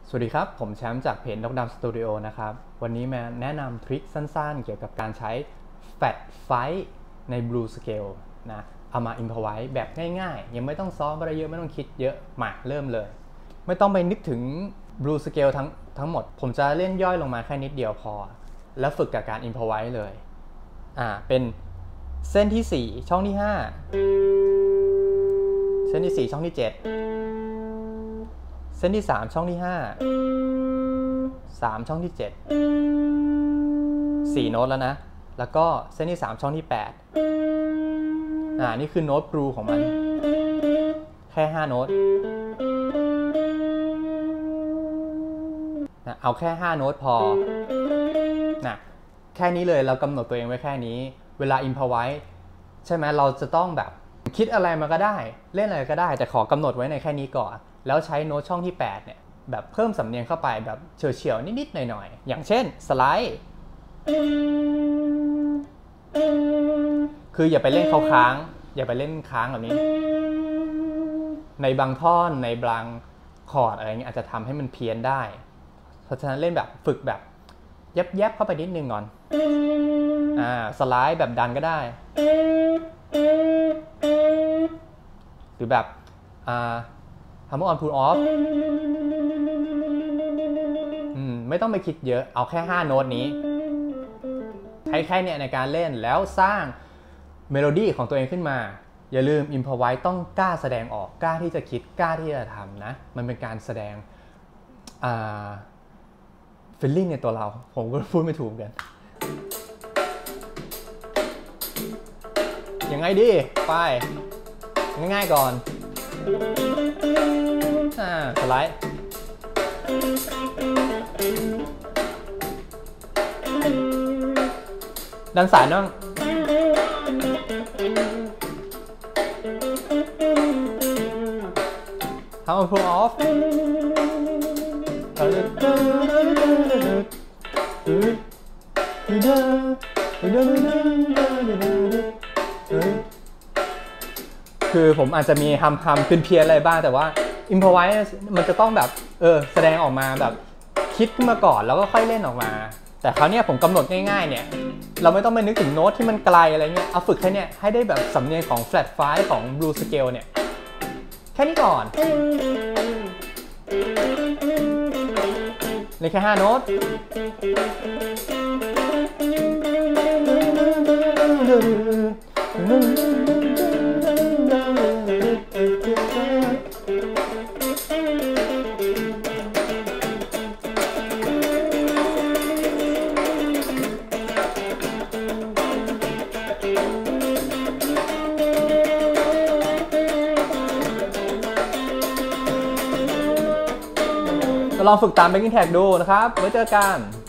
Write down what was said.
สวัสดีครับผมแชมป์จากเพจนกดำสตูดิโอนะครับวันนี้มาแนะนำทริคสั้นๆเกี่ยวกับการใช้ Fat Five ใน Blue Scale นะเอามา improvise แบบง่ายๆยังไม่ต้องซ้อมอะไรเยอะไม่ต้องคิดเยอะมาเริ่มเลยไม่ต้องไปนึกถึง Blue Scale ทั้งหมดผมจะเล่นย่อยลงมาแค่นิดเดียวพอแล้วฝึกกับการ improvise เลยเป็นเส้นที่4ช่องที่5เส้นที่4ช่องที่7เส้นที่3ช่องที่5 3ช่องที่7 4โน้ตแล้วนะแล้วก็เส้นที่3ช่องที่8นี่คือโน้ตบลูของมันแค่5โน้ตเอาแค่5โน้ตพอแค่นี้เลยเรากำหนดตัวเองไว้แค่นี้เวลา improvise ใช่ไหมเราจะต้องแบบคิดอะไรมาก็ได้เล่นอะไรก็ได้แต่ขอกำหนดไว้ในแค่นี้ก่อนแล้วใช้โน้ตช่องที่8เนี่ยแบบเพิ่มสำเนียงเข้าไปแบบเฉียวๆนิดๆหน่อยๆอย่างเช่นสไลด์คืออย่าไปเล่นค้างอย่าไปเล่นค้างแบบนี้ในบางท่อนในบางคอร์ดอะไรเงี้ยอาจจะทำให้มันเพี้ยนได้เพราะฉะนั้นเล่นแบบฝึกแบบแยบๆเข้าไปนิดนึงก่อนสไลด์แบบดันก็ได้หรือแบบhammer on pull off ไม่ต้องไปคิดเยอะเอาแค่5โน้ตนี้ใช้แค่เนี่ยในการเล่นแล้วสร้างเมโลดี้ของตัวเองขึ้นมาอย่าลืม improvise ต้องกล้าแสดงออกกล้าที่จะคิดกล้าที่จะทำนะมันเป็นการแสดงfeeling ในตัวเราผมก็พูดไม่ถูกกันยังไงดีไปง่ายๆก่อนสไลด์ดันสายน้องทำเอา pull off คือผมอาจจะมีฮัมเพี้ยนอะไรบ้างแต่ว่า improvise มันจะต้องแบบแสดงออกมาแบบคิดขึ้นมาก่อนแล้วก็ค่อยเล่นออกมาแต่คราวนี้ผมกำหนดง่ายๆเนี่ยเราไม่ต้องไปนึกถึงโน้ตที่มันไกลอะไรเงี้ยเอาฝึกแค่นี้ให้ได้แบบสำเนียงของ flat 5 ของ blue scale เนี่ยแค่นี้ก่อนเล่นแค่5โน้ตลองฝึกตาม backing track ดูนะครับไว้เจอกัน